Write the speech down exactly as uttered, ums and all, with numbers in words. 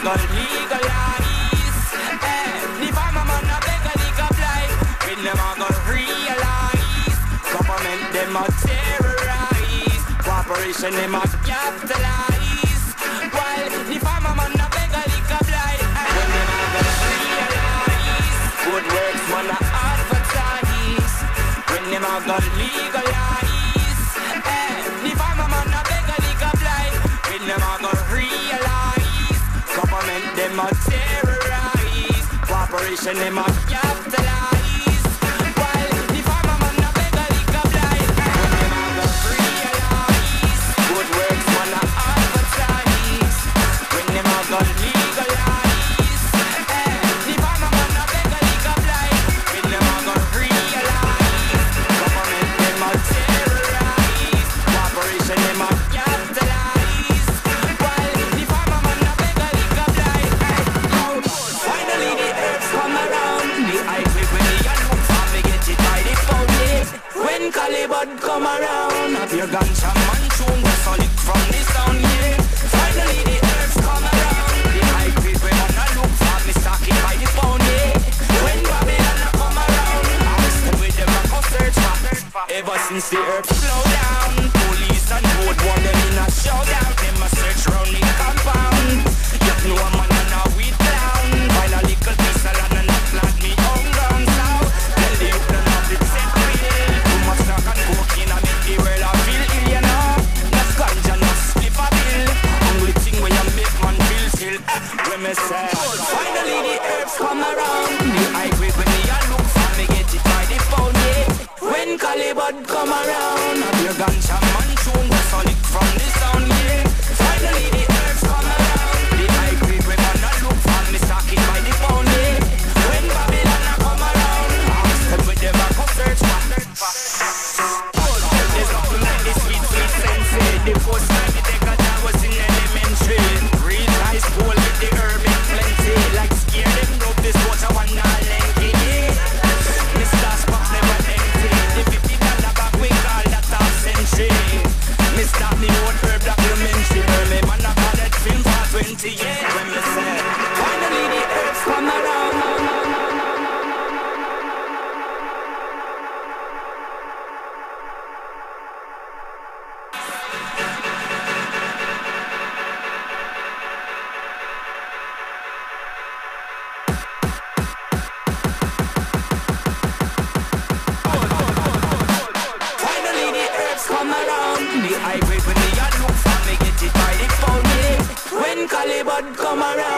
go legalize. Eh, the farmer man a beg a lick of life. When them a go realize, government them a terrorize, cooperation them a capitalize. While the farmer man a beg a lick of life. When them a go realize, good works man a advertise. When them a go legalize, eh, the farmer man a beg a lick of life. When them a go realize, government them a terrorize, cooperation them a capitalize. While the farmer man a beg a lick of life. When them a go realize, good works man a advertise. When them a go legalize, eh, the farmer man a beg a lick of life. When them a go realize, government them a terrorize, cooperation them a capitalize. While the farmer man a beg a lick of life. Finally the herbs come around. The hype with me and look for me get it by the phone, yeah. When Calibut come around, have your ganja man tune the solid from the sound, yeah. Finally the herbs come around. The hype with me and I look for me stock it by the phone, yeah. When Babylon a come around, I'm still with them a go search for. Ever since the herbs slow down, police and road want them in a showdown. Them a search round the compound. You know a man and a weed clown. Find a little piece of land and a plant me on ground south. Tell the youth none of it set real. Too much knock and cocaine a make the world a feel ill, you know. No ganja, no slip a bill. Only thing where you make man feel still. When me say, finally the herbs come around. The hype with me a look for me get it by the phone, yeah. When Calibut come around, have your ganja man tune the solid from the sound, yeah. Finally the herbs come around. The hype with me man a look for me stock it by the phone, yeah. When Babylon a come around, I'm still with them a go search for. There's nothing like this sweet, sweet sensei. The first time the Decada was in elementary. Real high school with the herb in plenty. Like scare them up this water one not lengthy, yeah. Mister Spock never empty. The fifty dollar back we call that half century. Mister the old herb documentary. Early man a call that film for twenty years. When me say, finally the herbs come around. Finally the herbs come around. The hype with me a look for me get it by the phone, yeah. When Calibut come around.